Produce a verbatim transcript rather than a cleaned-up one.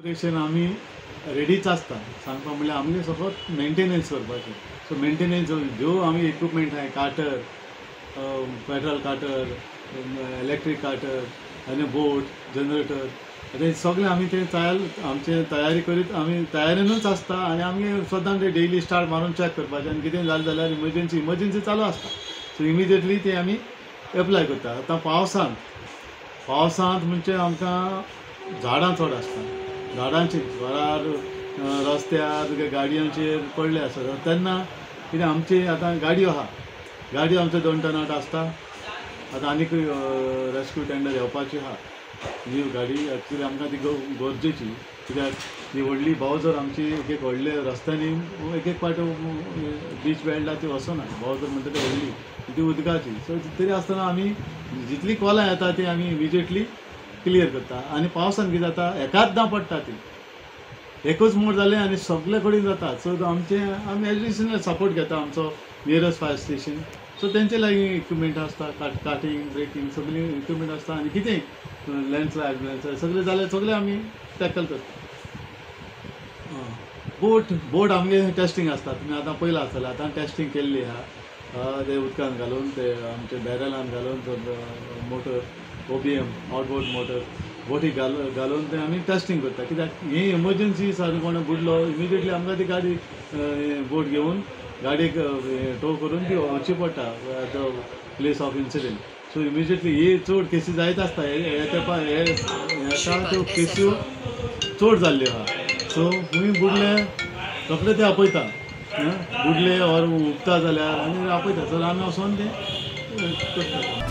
Operation आम्ही रेडीच आसता सांगपा म्हणल्यार आमगे सगळो मेंटेनन्स करपाचें. सो मेंटेनन्स ज्यो आमी इक्विपमेंट आहाय cutter, petrol cutter, electric cutter आनी बोट, जनरेटर ते सगळें आमी ते तयार आमचे तयारी करीत आमी तयारेनूच आसता आनी आमगे सदां ते डेली स्टार्ट मारून चॅक करपाचें आनी कितें जालें जाल्यार इमर्जन्सी इमर्जन्सी चालू आसता. सो इमिजिएटली ते आमी एप्लाय करता. आतां पावसांत पावसांत म्हणजे आमकां झाडां चड आसता. झाडांची घरार रस्त्यार गाडयांचेर पडले आसता तेन्ना कितें आमची आतां गाडयो आहा गाडयो आमच्यो दोन टन आठ आसता. आतां आनीक रेस्क्यू टेंडर येवपाची आहा. न्यू गाडी एक्चुली आमकां ती गरजेची कित्याक ही व्हडली बावजर आमची एक एक व्हडले रस्त्यांनी एक एक पाट बीच बेल्टार ती वचना. बावजर म्हणटा ती व्हडली ती उदकाची. सो तरी आसतना आमी जितली कॉलां येता ती आमी इमिजिएटली क्लियर करता. आनी पावसान कितें जाता एकाचदां पडटा ती एकूच मोड जालें आनी सगळे कडेन जाता. सो आमचे आमी एडिशनल सपोर्ट घेता आमचो नियरस्ट फायर स्टेशन. सो तेंचे लागीं इक्विपमेंट आसता काट काटींग ब्रेकींग सगळी इक्विपमेंट आसता आनी कितें लँडस्लायड लँडस्लायड सगळें जाल्यार सगळें आमी टॅकल करता. बोट बोट आमगे टेस्टींग आसता. तुमी आतां पयलां आसतलें आतां टेस्टींग केल्ली आहा ते उदकान घालून ते आमचे बॅरलान घालून motor O B M outboard motor बोटीक घाल घालून ते आमी टेस्टींग करता. कित्याक ही इमर्जन्सी सारको कोण बुडलो इमिजिएटली आमकां ती गाडी बोट घेवन गाडयेक टो करून ती वचची पडटा the place of incident. So immediately ही चड केसी जायत आसता. हे तेंपा हे येता त्यो केस्यो चड जाल्ल्यो आहा. सो खूंय बुडले रोखडे ते आपयता बुडले ऑर उपता जाल्यार आनी आपयता. सो आमी वचोन ते करता.